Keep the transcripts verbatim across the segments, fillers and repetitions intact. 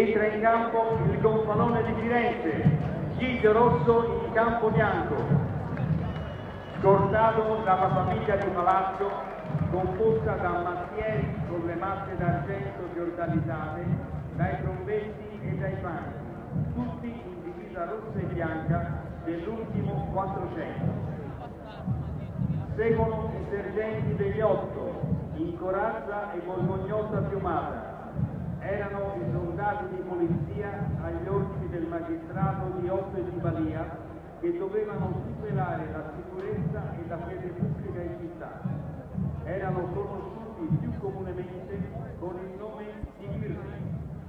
Entra in campo il gonfalone di Firenze, Giglio Rosso in campo bianco, scortato dalla famiglia di Palazzo, composta da mazzieri con le mazze d'argento giordanizzate, dai trombetti e dai fanti, tutti in divisa rossa e bianca dell'ultimo quattrocento. Seguono i sergenti degli otto, in corazza e borgognosa piumata. Erano i soldati di polizia agli ordini del magistrato di Otto e di Balia, che dovevano tutelare la sicurezza e la fede pubblica in città. Erano conosciuti più comunemente con il nome di Ghirri.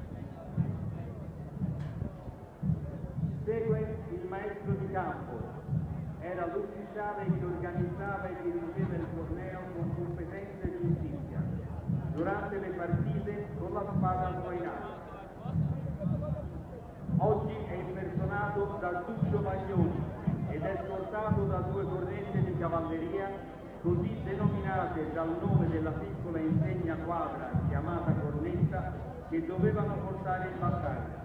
Segue il maestro di campo. Era l'ufficiale che organizzava e dirigeva il torneo con competenza e giustizia. Durante le partite con la spada sguainata. Oggi è impersonato da Tuccio Maglioni ed è scortato da due correnti di cavalleria, così denominate dal nome della piccola insegna quadra chiamata cornetta, che dovevano portare in battaglia.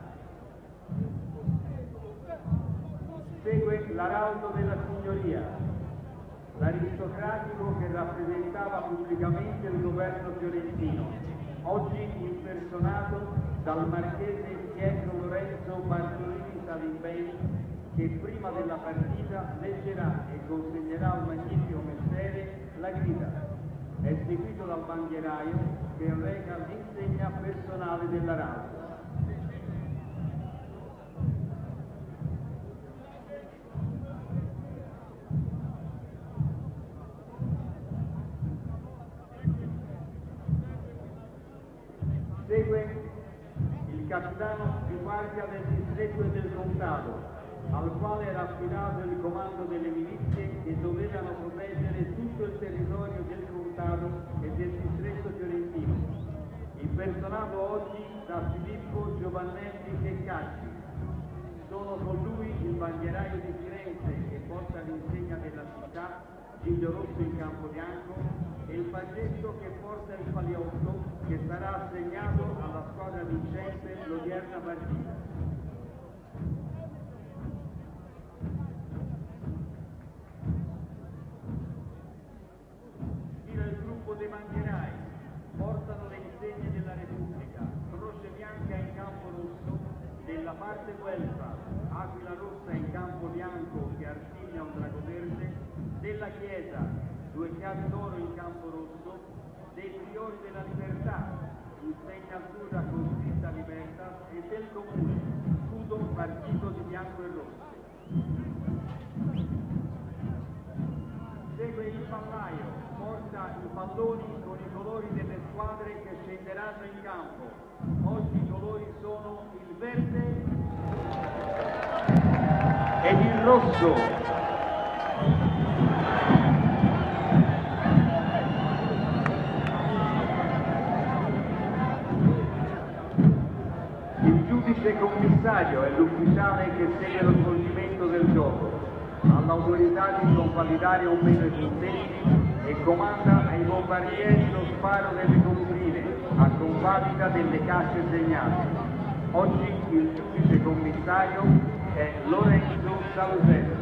Segue l'araldo della signoria, l'aristocratico che rappresentava pubblicamente il governo fiorentino, oggi impersonato dal marchese Pietro Lorenzo Bartolini Salimbeni, che prima della partita leggerà e consegnerà al magnifico mestiere la grida. È seguito dal bandieraio che reca l'insegna personale dell'araldo. Segue il capitano di guardia del distretto e del contado, al quale era affidato il comando delle milizie che dovevano proteggere tutto il territorio del contado e del distretto fiorentino, impersonato oggi da Filippo Giovannelli Checcacci. Sono con lui il bandieraio di Firenze che porta l'insegna della città, Giglio Rosso in campo bianco, e il paggetto che porta il paliotto che sarà assegnato alla squadra vincente l'odierna partita. Gira il gruppo dei bandierai, portano le insegne della Repubblica, croce bianca in campo rosso, della parte guelfa, aquila rossa in campo bianco che artiglia un drago verde, della Chiesa, due chiavi d'oro in campo rosso, dei priori della libertà, insegna azzurra con scritta libertà, e del comune, scudo partito di bianco e rosso. Segue il pallaio, porta i palloni con i colori delle squadre che scenderanno in campo. Oggi i colori sono il verde ed il rosso. Il giudice commissario è l'ufficiale che segue lo svolgimento del gioco, ha l'autorità di convalidare o meno i punteggi e comanda ai bombardieri lo sparo delle colonnine a convalida delle casse segnate. Oggi il giudice commissario è Lorenzo Salveso.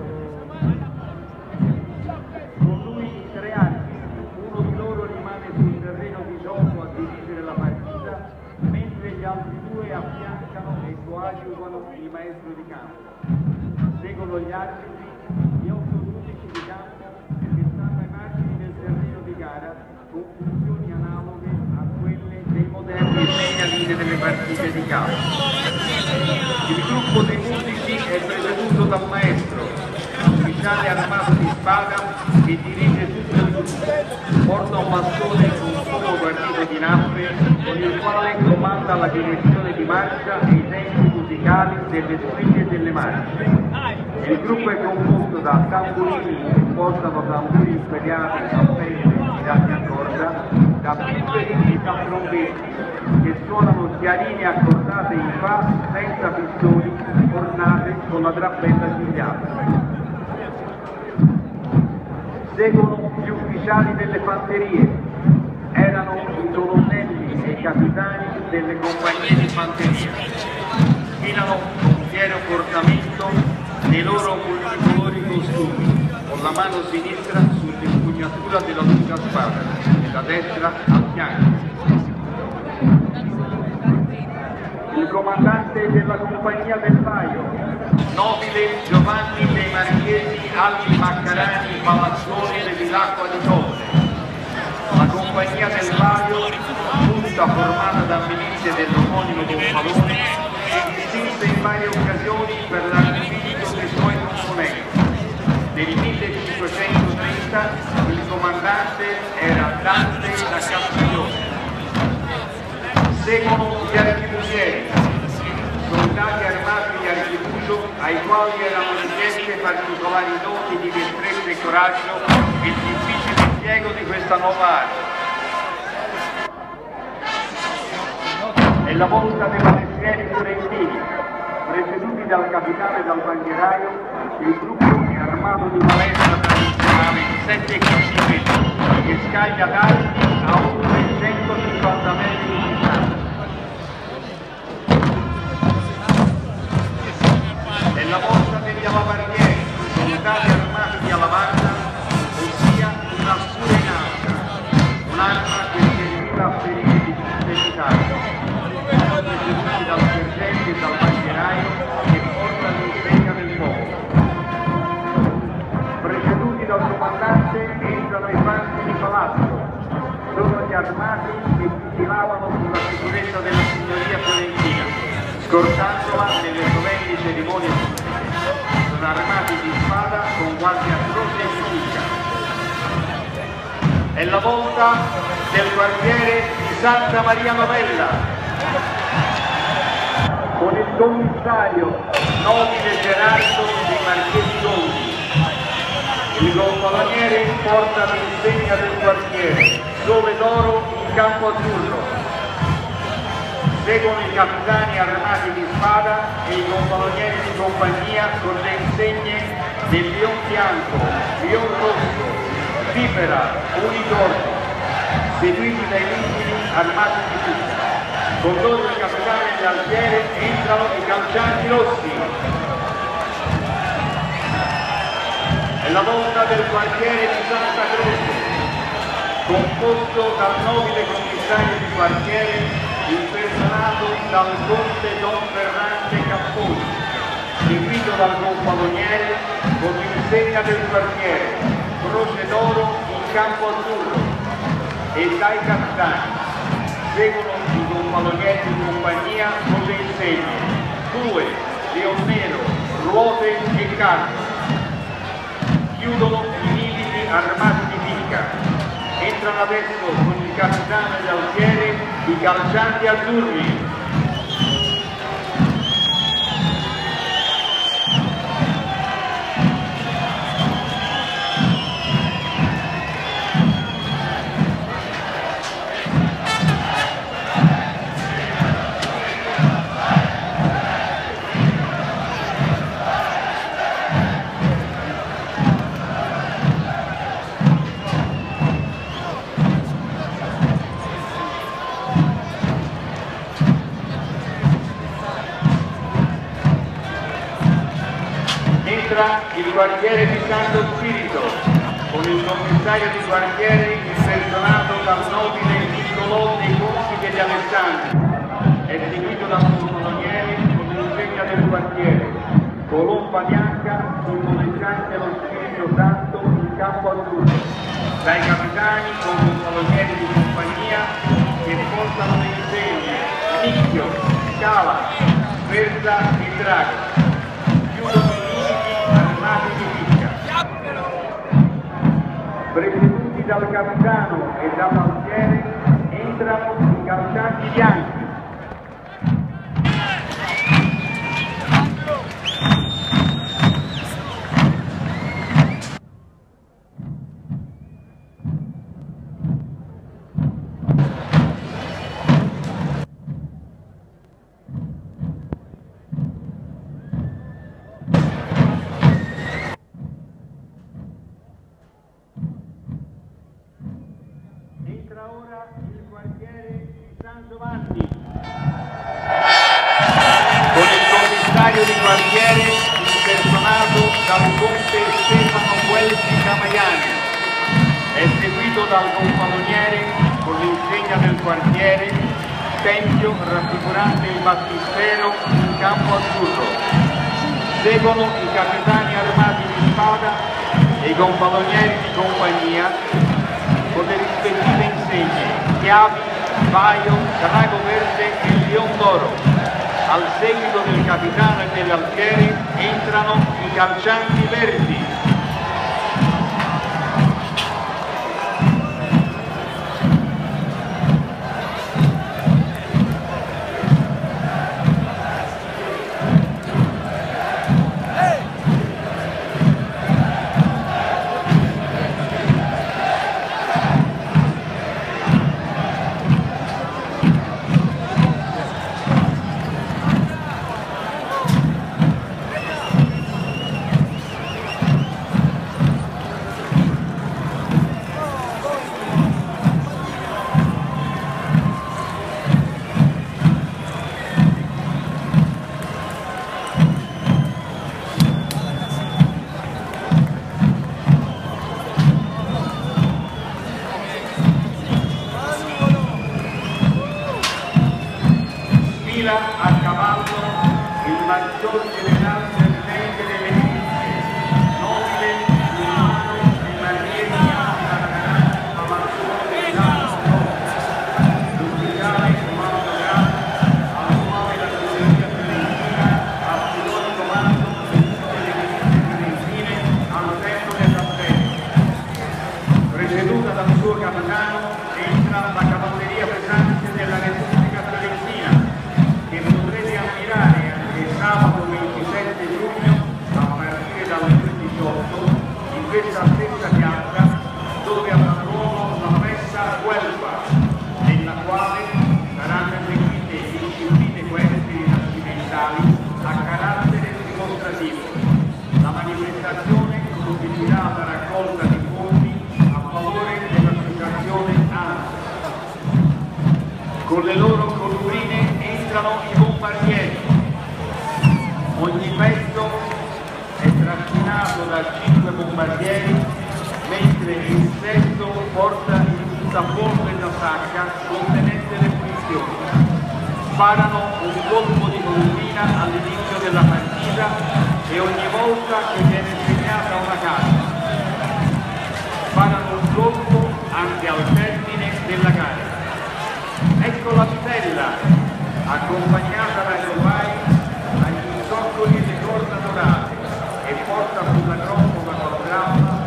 Con lui i tre archi, uno di loro rimane sul terreno di gioco a dirigere la partita, mentre gli altri due affiancano e coadiuvano il maestro di campo. Seguono gli arbitri, gli otto giudici di campo che stanno ai margini del terreno di gara con funzioni analoghe a quelle dei moderni segnalini delle partite di calcio. Il gruppo dei musici è presieduto dal maestro, ufficiale armato di spada che dirige tutto il gruppo, porta un bastone con un fuoco guardito di nappe con il quale comanda la direzione di marcia e i tempi musicali delle strisce e delle marce. Il gruppo è composto da tamburini che portano tamburi imperiali a pelle girati a corda, da pipperi e da trombetti che suonano chiarini accordate in fa senza pistoni, ornate con la trappetta gigliata. Seguono gli ufficiali delle fanterie, erano i colonnelli e i capitani delle compagnie di fanteria. sfilano con fiero portamento nei loro multicolori costumi, con la mano sinistra sull'impugnatura della lunga spada e la destra al fianco. Il comandante della compagnia del Vaio, nobile Giovanni dei Marchesi Alli Maccarani Palazzoni dell'Acqua di Torre. La compagnia del Vaio, giunta formata da milizie dell'omonimo Gonfalone, si distinse in varie occasioni per l'artificio dei suoi componenti. Nel millecinquecentotrenta il comandante era Dante da Castiglione. Seguono gli archibusieri, soldati armati di archibugio ai quali erano richieste particolari doti di destrezza e coraggio e il difficile impiego di questa nuova arte. È la volta dei balestieri fiorentini, preceduti dal capitano e dal bandieraio, il gruppo è armato di palestra tradizionale in sette chilometri che scaglia dardi a oltre centocinquanta metri di distanza. È la volta degli alabardieri, soldati armati di alabarda, ossia una scurenata, un'arma che serviva a ferire di tutte l'Italia. Sono preceduti dal sergente e dal bandieraio che porta l'insegna del popolo. Preceduti dal comandante entrano i fanti di palazzo, sono gli armati che vigilavano sulla sicurezza della signoria fiorentina, scortandola nelle solenni cerimonie pubbliche. Sono armati di spada con guardie a croce e fiducia. È la volta del quartiere di Santa Maria Novella, con il commissario nobile Gerardo dei Marchesi Gondi. Il gonfaloniere porta l'insegna del quartiere, dove d'oro in campo azzurro. Seguono i capitani armati di spada e i gonfalonieri di compagnia con le insegne del Lion bianco, Lion rosso, Vipera, Unicorno, seguiti dai vigili armati di tutti. Con loro il capitano e l'alfiere entrano i calcianti rossi. È la volta del quartiere di Santa Croce, composto dal nobile commissario di quartiere impersonato dal conte Don Ferrante Capponi, seguito dal gonfaloniere con l'insegna del quartiere, croce d'oro in campo azzurro, e dai capitani. Seguono i gonfalonieri di compagnia con le insegne, due, leon nero, ruote e carro. Chiudono i militi armati di picca. Entrano adesso con il capitano e l'alfiere i calcianti azzurri. Il quartiere di Santo Spirito, con il commissario di quartiere impersonato dal nobile Niccolò dei Conti degli Alessandri, è seguito dal gonfaloniere con l'insegna del quartiere, colomba bianca simboleggiante lo Spirito Santo in campo azzurro, dai capitani con gonfalonieri di compagnia che portano le insegne Nicchio, Scala, Versa e Drago. Chiudono di picca. Preceduti dal capitano e dall'alfiere entrano i calcianti bianchi. Ora il quartiere di San Giovanni con il quartiere impersonato dal conte Stefano Guelfi Camaiani, eseguito dal gonfaloniere con l'insegna del quartiere, tempio raffigurante il battistero in campo azzurro. Seguono i capitani armati di spada e i gonfalonieri di compagnia con le rispettive insegne, chiavi, paio, drago verde e leon d'oro. Al seguito del capitano e dell'alfiere entrano i calcianti verdi. A cavallo il maggior generale servente delle milizie, nobile, umano e marriere di Alta Avanzone dell'Alto, l'ufficiale comando grado, al quale la signoria fiorentina affidò il comando di tutte le milizie fiorentine al tempo dell'appello. Presieduta dal suo capitano entra la cavalleria pesante della Repubblica Fiorentina, che potrete ammirare anche sabato ventisette giugno a partire dalle ore diciotto in questa stessa piazza, dove avrà luogo la festa Guelfa, nella quale saranno eseguite discipline equestri rinascimentali a carattere dimostrativo. La manifestazione costituirà la raccolta di fondi a favore dell'associazione A N S. Con le loro colturine entrano i bombardieri. Ogni pezzo è trascinato da cinque bombardieri, mentre il sesto porta il tutafondo da sacca contenente le munizioni. Sparano un colpo di colturina all'inizio della partita e ogni volta che viene segnata una carta. Sparano un colpo anche al termine della gara. Ecco la stella, accompagnata dai operai, dagli zoccoli e le corna dorate, e porta sulla groppa una colorata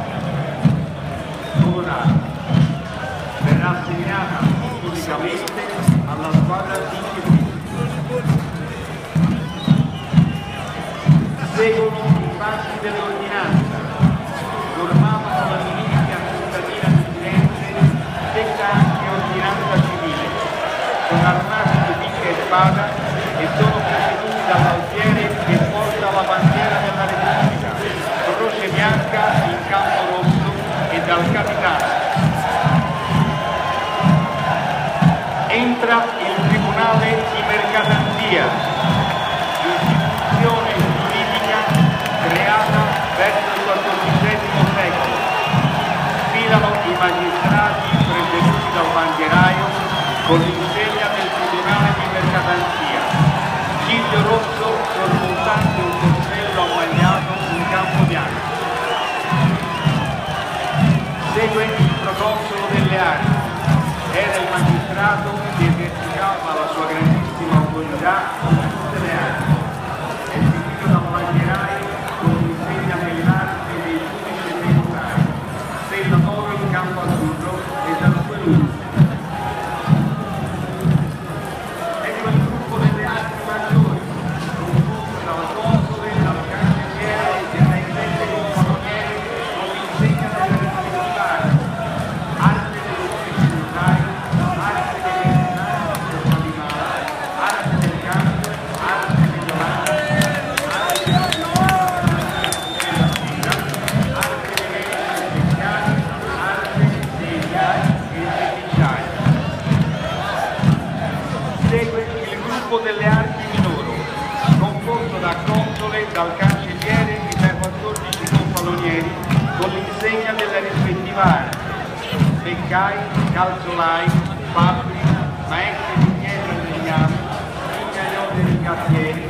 colorata. Verrà assegnata unicamente alla squadra vincitrice. Seguono i passi dell'ordinanza, formato dalla milizia cittadina di Firenze, detta anche ordinanza civile, con armati di picca e spada, e sono presieduti dall'alfiere che porta la bandiera della Repubblica, croce bianca in campo rosso, e dal capitano. Entra il Tribunale di Mercatanzia, istituzione giuridica creata verso il quattordicesimo secolo. Sfilano i magistrati presieduti dal bandieraio con l'insegna del Tribunale di Mercatanzia, ciglio rosso sormontante un coltello ammagliato in campo bianco. Segue il proconsolo delle armi. Era il magistrato che esercitava la sua grandissima autorità con tutte le armi, eseguito dal bandieraio con l'insegna dell'arte dei giudici e dei notari, stella d'oro in campo azzurro e dal suo luce. Ecco il gruppo delle arti maggiori, composto dal console, dal cancelliere e dai sette gonfalonieri con l'insegna della Repubblica, arte dell'ufficio notaio, arte dei mercenari, arte del campo, dal cancelliere e dai quattordici gonfalonieri con l'insegna della rispettiva area, beccai, calzolai, fabbri, maestri di pietra e legname, figli dei gattieri,